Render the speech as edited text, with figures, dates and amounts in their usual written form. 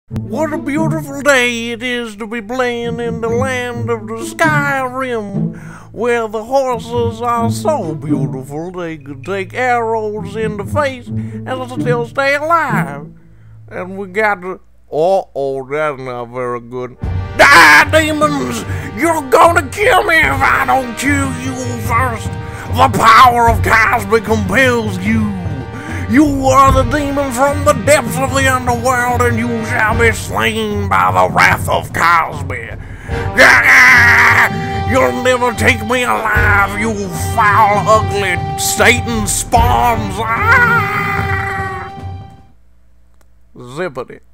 What a beautiful day it is to be playing in the land of the Skyrim, where the horses are so beautiful they could take arrows in the face and still stay alive. And we got to... Uh-oh, that's not very good. Die, demons! You're gonna kill me if I don't kill you first! The power of Cosby compels you! You are the demon from the depths of the underworld, and you shall be slain by the wrath of Cosby. You'll never take me alive, you foul, ugly Satan spawns. Zippity.